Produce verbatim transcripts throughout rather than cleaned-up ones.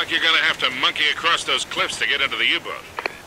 like you're gonna have to monkey across those cliffs to get into the U-boat.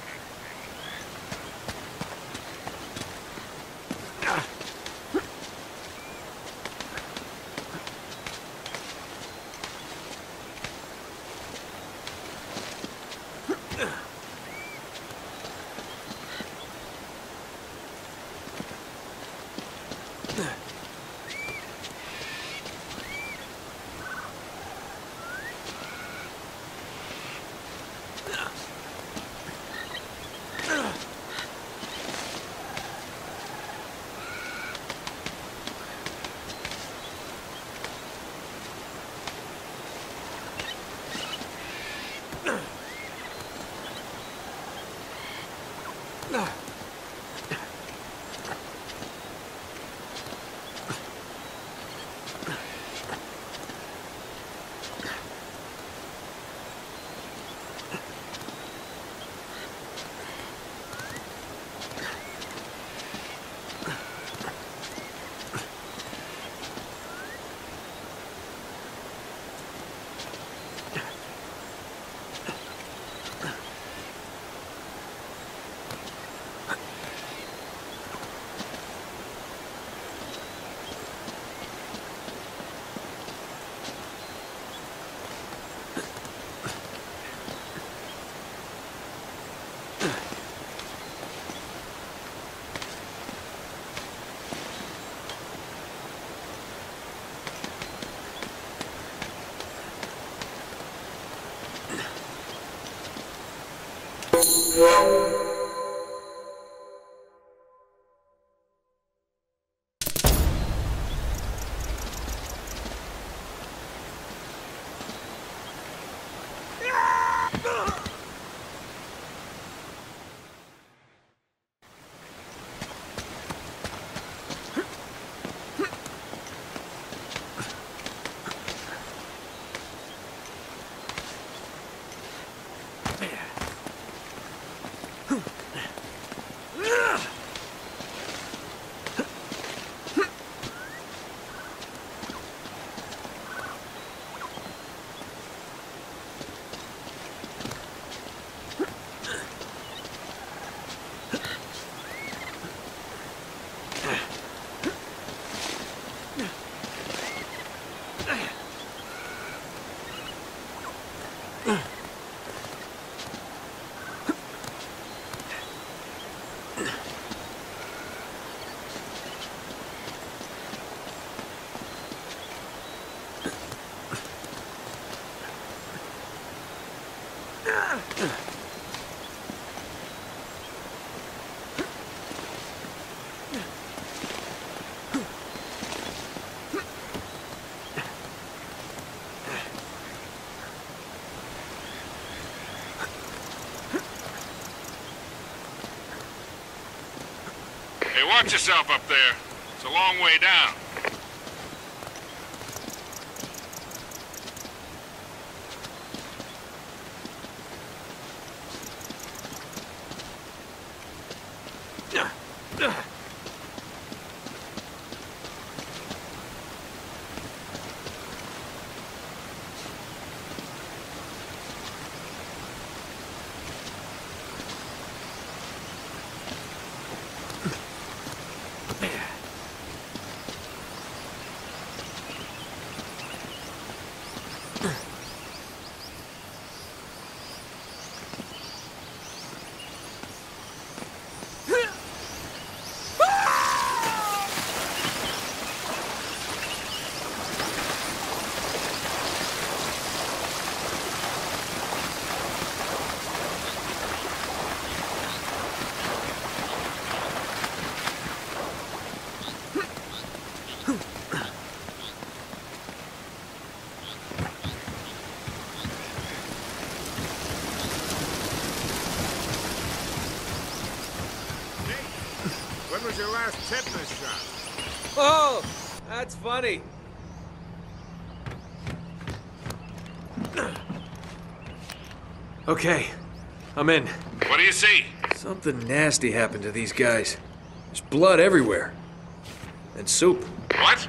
Watch yourself up there. It's a long way down. When was your last tetanus shot? Oh, that's funny. Okay, I'm in. What do you see? Something nasty happened to these guys. There's blood everywhere. And soup. What?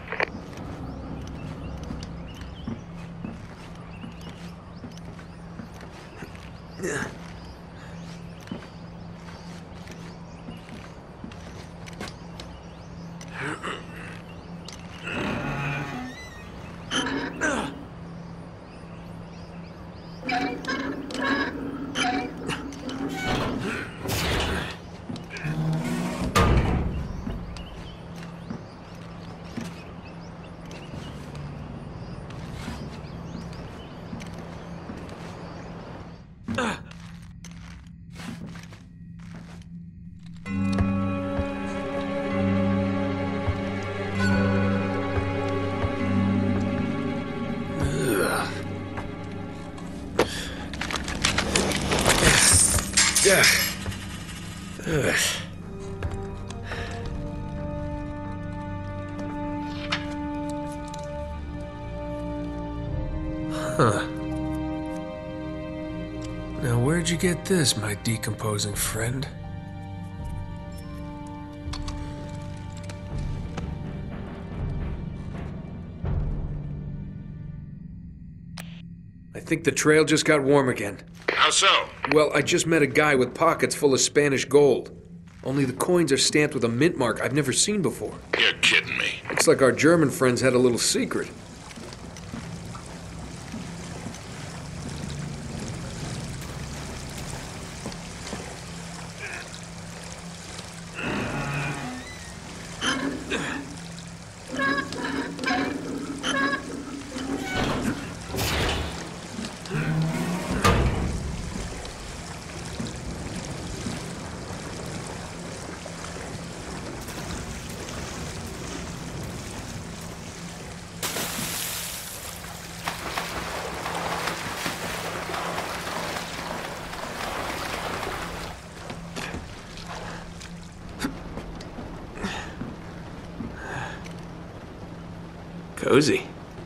Yeah. Ugh. Huh. Now, where'd you get this, my decomposing friend? I think the trail just got warm again. How so? Well, I just met a guy with pockets full of Spanish gold. Only the coins are stamped with a mint mark I've never seen before. You're kidding me. Looks like our German friends had a little secret. Cozy.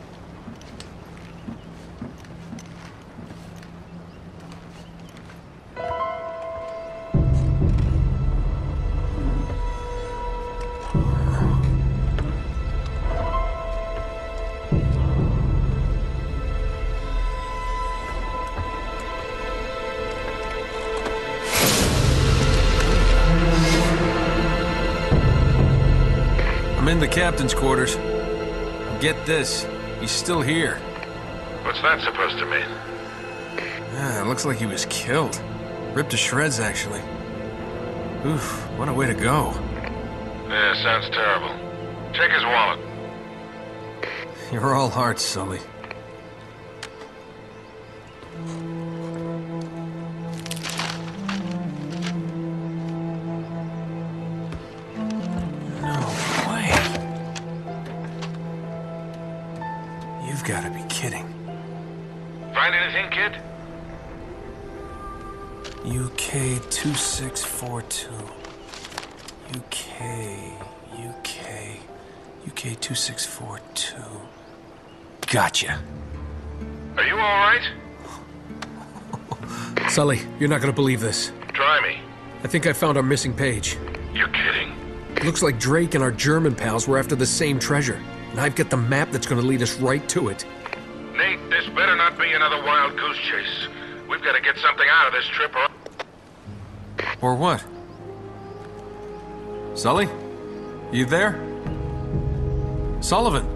I'm in the captain's quarters. Get this, he's still here. What's that supposed to mean? Yeah, it looks like he was killed. Ripped to shreds, actually. Oof, what a way to go. Yeah, sounds terrible. Check his wallet. You're all heart, Sully. You've got to be kidding. Find anything, kid? U K two six four two. U K, U K, U K two six four two. Gotcha. Are you all right? Sully, you're not going to believe this. Try me. I think I found our missing page. You're kidding. Looks like Drake and our German pals were after the same treasure. And I've got the map that's going to lead us right to it. Nate, this better not be another wild goose chase. We've got to get something out of this trip or... Or what? Sully? You there? Sullivan?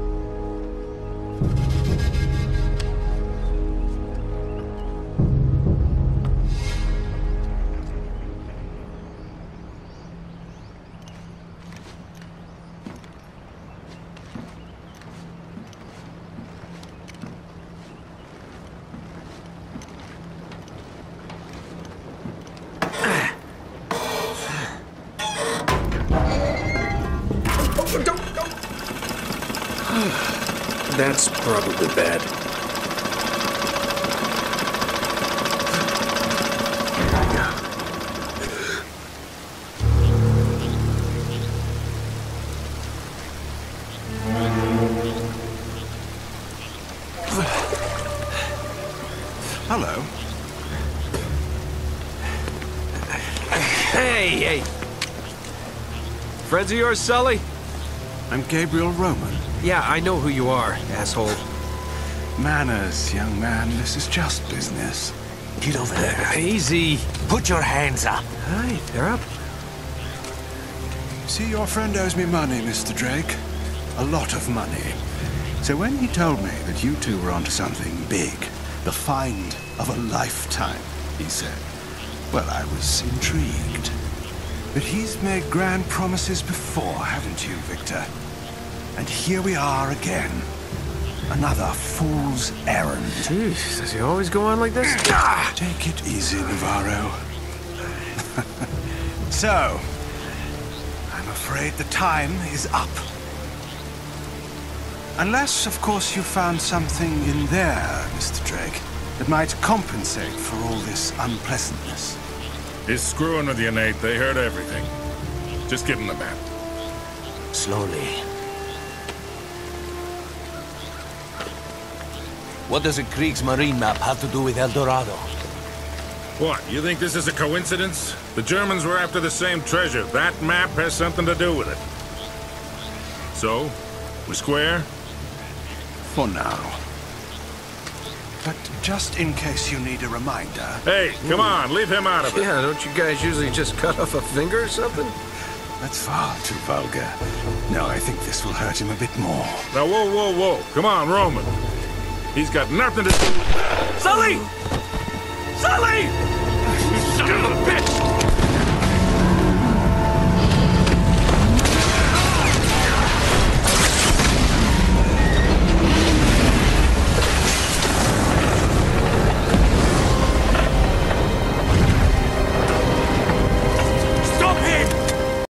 That's probably bad. Hello. Hey, hey. Friends of yours, Sully? I'm Gabriel Roman. Yeah, I know who you are, asshole. Manners, young man. This is just business. Get over there. Easy. Put your hands up. Hi, they're up. See, your friend owes me money, Mister Drake. A lot of money. So when he told me that you two were onto something big, the find of a lifetime, he said, well, I was intrigued. But he's made grand promises before, haven't you, Victor? And here we are again. Another fool's errand. Jeez, does he always go on like this? Take it easy, Navarro. So, I'm afraid the time is up. Unless, of course, you found something in there, Mister Drake, that might compensate for all this unpleasantness. He's screwing with you, Nate. They heard everything. Just give him the map. Slowly. What does a Kriegsmarine map have to do with El Dorado? What, you think this is a coincidence? The Germans were after the same treasure. That map has something to do with it. So, we're square? For now. But just in case you need a reminder... Hey, come on, leave him out of it. Yeah, don't you guys usually just cut off a finger or something? That's far too vulgar. No, I think this will hurt him a bit more. Now, whoa, whoa, whoa. Come on, Roman. He's got nothing to do... Sully!